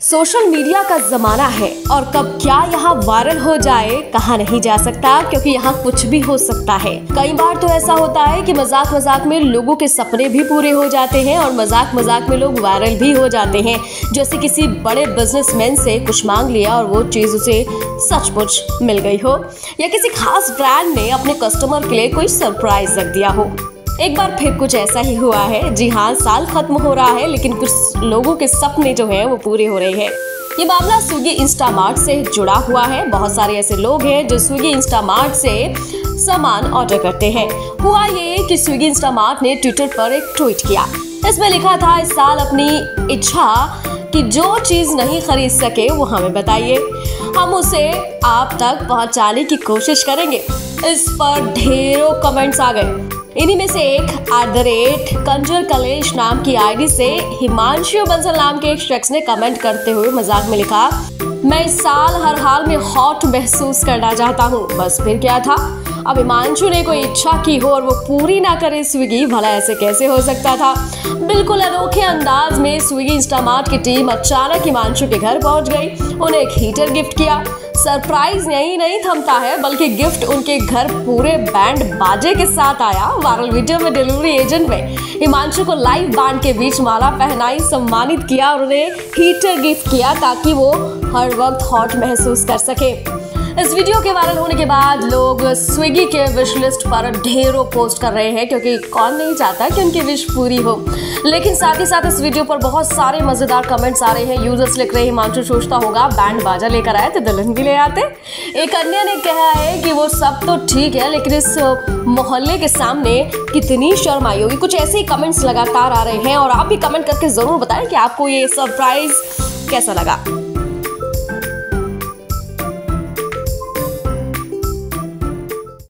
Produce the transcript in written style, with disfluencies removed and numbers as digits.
Social media का जमाना है और कब क्या यहाँ वायरल हो जाए कहा नहीं जा सकता, क्योंकि यहाँ कुछ भी हो सकता है। कई बार तो ऐसा होता है कि मजाक मजाक में लोगों के सपने भी पूरे हो जाते हैं और मजाक मजाक में लोग वायरल भी हो जाते हैं। जैसे किसी बड़े बिजनेसमैन से कुछ मांग लिया और वो चीज उसे सचमुच मिल गई हो, या किसी खास ब्रांड ने अपने कस्टमर के लिए कोई सरप्राइज रख दिया हो। एक बार फिर कुछ ऐसा ही हुआ है। जी हाँ, साल खत्म हो रहा है लेकिन कुछ लोगों के सपने जो हैं वो पूरे हो रहे हैं। ये मामला स्विगी इंस्टामार्ट से जुड़ा हुआ है। बहुत सारे ऐसे लोग हैं जो स्विगी इंस्टामार्ट से सामान ऑर्डर करते हैं। हुआ ये कि स्विगी इंस्टामार्ट ने ट्विटर पर एक ट्वीट किया। इसमें लिखा था, इस साल अपनी इच्छा कि जो चीज नहीं खरीद सके वो हमें बताइए, हम उसे आप तक पहुंचाने की कोशिश करेंगे। इस पर ढेरों कमेंट्स आ गए। इन्हीं में से एक @कंजर कलेश नाम की आईडी से हिमांशु बंसल नाम के एक शख्स ने कमेंट करते हुए मजाक में लिखा, मैं इस साल हर हाल में हॉट महसूस करना चाहता हूँ। बस फिर क्या था, अब हिमांशु ने कोई इच्छा की हो और वो पूरी ना करे स्विगी, भला ऐसे कैसे हो सकता था। बिल्कुल अनोखे अंदाज में स्विगी इंस्टामार्ट की टीम अचानक हिमांशु के घर पहुंच गई, उन्हें एक हीटर गिफ्ट किया। सरप्राइज यही नहीं थमता है, बल्कि गिफ्ट उनके घर पूरे बैंड बाजे के साथ आया। वायरल वीडियो में डिलीवरी एजेंट ने हिमांशु को लाइव बैंड के बीच माला पहनाई, सम्मानित किया और उन्हें हीटर गिफ्ट किया ताकि वो हर वक्त हॉट महसूस कर सके। इस वीडियो के वायरल होने के बाद लोग स्विगी के विश लिस्ट पर ढेरों पोस्ट कर रहे हैं, क्योंकि कौन नहीं चाहता कि उनकी विश पूरी हो। लेकिन साथ ही साथ इस वीडियो पर बहुत सारे मजेदार कमेंट्स आ रहे हैं। यूजर्स लिख रहे हैं, हिमांशु सोचता होगा बैंड बाजा लेकर आए तो दुल्हन भी ले आते। एक अन्य ने कहा है कि वो सब तो ठीक है लेकिन इस मोहल्ले के सामने कितनी शर्म आई होगी। कुछ ऐसे ही कमेंट्स लगातार आ रहे हैं और आप भी कमेंट करके जरूर बताएं कि आपको ये सरप्राइज कैसा लगा।